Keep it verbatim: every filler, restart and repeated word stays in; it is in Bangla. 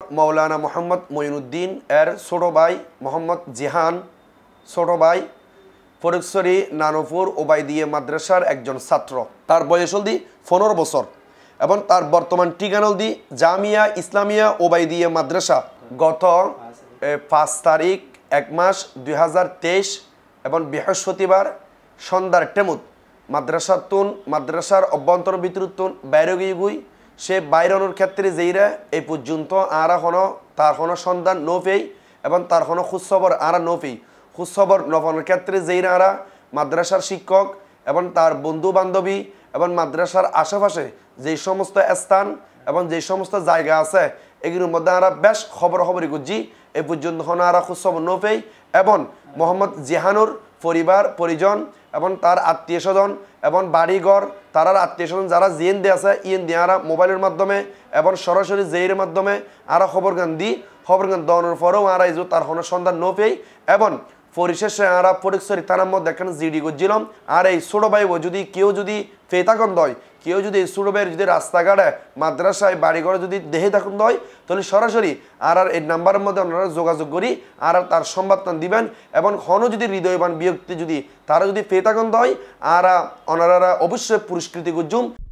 মৌলানা মোহাম্মদ মঈনুদ্দিন এর ছোট ভাই মোহাম্মদ জিহান ছোট ভাই ফরিদছড়ি নানুপুর ওবায়দিয়া মাদ্রাসার একজন ছাত্র। তার বয়স হলদি পনেরো বছর এবং তার বর্তমান ঠিকানা হলদি জামিয়া ইসলামিয়া ওবায়দিয়া মাদ্রাসা। গত পাঁচ তারিখ এক মাস দুই হাজার তেইশ এবং বৃহস্পতিবার সন্ধ্যার টেমুত মাদ্রাসার তুন মাদ্রাসার অভ্যন্তর ভিতরুন বাইরে গিয়ে গুই সে বাইরনের ক্ষেত্রে যেইরা এই পর্যন্ত আরা হন তার হন সন্ধান নফেই এবং তার হন খুশখবর আরা নফেই খুশখবর নফনের ক্ষেত্রে যেইরা আরা মাদ্রাসার শিক্ষক এবং তার বন্ধু বান্ধবী এবং মাদ্রাসার আশেপাশে যেই সমস্ত স্থান এবং যেই সমস্ত জায়গা আছে এগুলোর মধ্যে আরা বেশ খবর খবরই গুজি এই পর্যন্ত হন আরা খুশখবর নফেই এবং মোহাম্মদ জিহানুর পরিবার পরিজন এবং তার আত্মীয় স্বজন এবং বাড়িঘর তারার আত্মীয় স্বজন যারা জিএন দিয়ে আছে ইএন দিয়ে আরা মোবাইলের মাধ্যমে এবং সরাসরি জেইয়ের মাধ্যমে আরা খবর গান দিই খবর গান দেওয়ানোর পরেও আরা এই তার হন সন্ধান ন পেয়ে এবং পরিশেষে আরা ফরিদছড়ি থানার মধ্যে এখানে জিডি করছিলাম। আর এই ছোটো ভাই যদি কেউ যদি ফেয়ে থাকুন দয় কেউ যদি এই ছোটো ভাইয়ের যদি রাস্তাঘাটে মাদ্রাসায় বাড়িঘরে যদি দেহে থাকুন দয় তাহলে সরাসরি আর আর এই নাম্বারের মধ্যে আপনারা যোগাযোগ করি আর আর তার সংবাদটা দিবেন এবং হন যদি হৃদয়বান ব্যক্তি যদি তারা যদি ফেয়ে থাকুন দয় আর ওনারা অবশ্যই পুরস্কৃতি করছুম।